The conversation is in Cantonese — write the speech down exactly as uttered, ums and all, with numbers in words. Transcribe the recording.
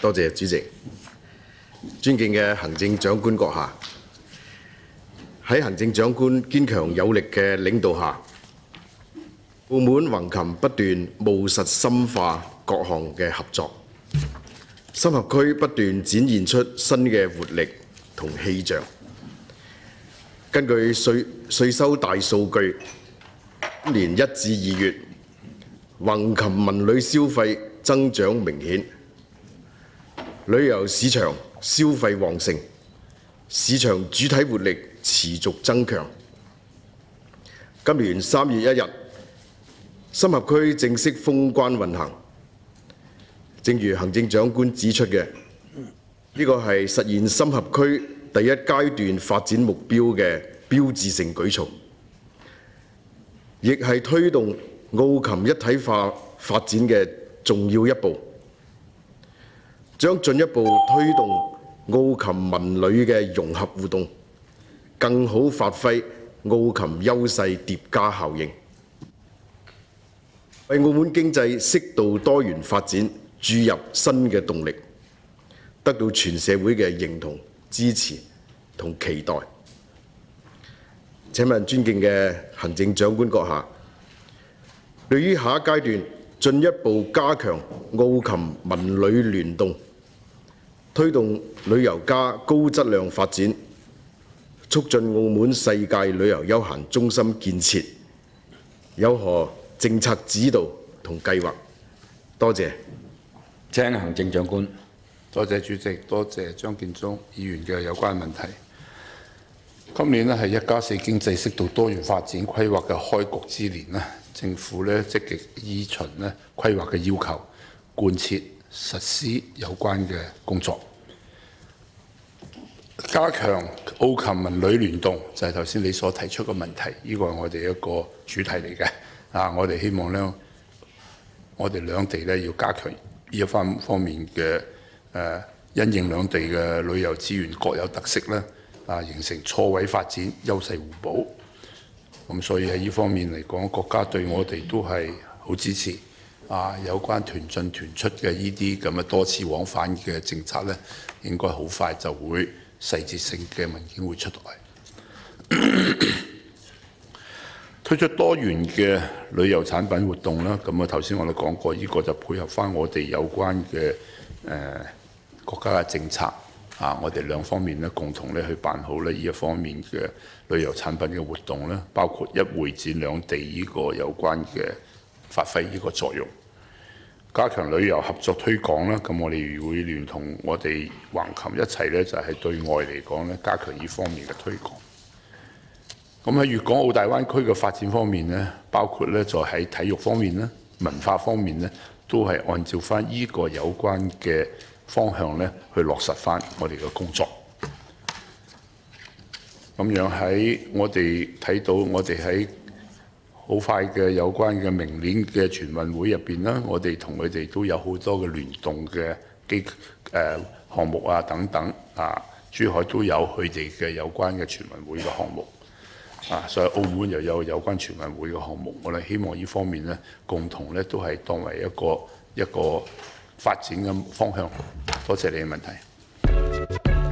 多謝主席。尊敬嘅行政長官閣下，喺行政長官堅強有力嘅領導下，澳門橫琴不斷務實深化各項嘅合作，深合區不斷展現出新嘅活力同氣象。根據稅稅收大數據，今年一至二月，橫琴文旅消費增長明顯，旅遊市場消費旺盛，市場主體活力持續增強。今年三月一日，深合區正式封關運行。正如行政長官指出嘅，呢個係實現深合區第一階段發展目標嘅標誌性舉措，亦係推動澳琴一體化發展嘅重要一步，將進一步推動澳琴文旅嘅融合互動，更好發揮澳琴優勢疊加效應，為澳門經濟適度多元發展注入新嘅動力，得到全社會嘅認同、支持同期待。請問尊敬嘅行政長官閣下，對於下一階段進一步加強澳琴文旅聯動，推動旅遊加高質量發展，促進澳門世界旅遊休閒中心建設，有何政策指導同計劃？多謝。 請行政長官。 多謝主席，多謝張建宗議員嘅有關問題。今年呢係一加四經濟適度多元發展規劃嘅開局之年啦，政府呢積極依循呢規劃嘅要求，貫徹實施有關嘅工作，加強澳琴文旅聯動，就係頭先你所提出嘅問題，呢個係我哋一個主題嚟嘅。啊，我哋希望呢，我哋兩地呢要加強呢一方方面嘅誒，因應兩地嘅旅遊資源各有特色咧，啊，形成錯位發展，優勢互補。咁所以喺呢方面嚟講，國家對我哋都係好支持。啊，有關團進團出嘅呢啲咁嘅多次往返嘅政策咧，應該好快就會細節性嘅文件會出來。推出多元嘅旅遊產品活動啦，咁啊頭先我哋講過，呢、這個就配合翻我哋有關嘅誒、呃、國家嘅政策啊，我哋兩方面咧共同咧去辦好咧呢一方面嘅旅遊產品嘅活動咧，包括一會展兩地呢個有關嘅發揮呢個作用，加強旅遊合作推廣啦。咁我哋會聯同我哋橫琴一齊咧，就係、是、對外嚟講咧，加強呢方面嘅推廣。咁喺粵港澳大灣區嘅發展方面咧，包括咧就喺體育方面咧、文化方面咧，都係按照翻依個有關嘅方向咧去落實翻我哋嘅工作。咁樣喺我哋睇到，我哋喺好快嘅有關嘅明年嘅全運會入邊啦，我哋同佢哋都有好多嘅聯動嘅機誒項目啊等等啊，珠海都有佢哋嘅有關嘅全運會嘅項目。啊，所以澳門又有有關全運會嘅項目，我哋希望呢方面咧，共同咧都係當為一個一個發展嘅方向。多謝你嘅問題。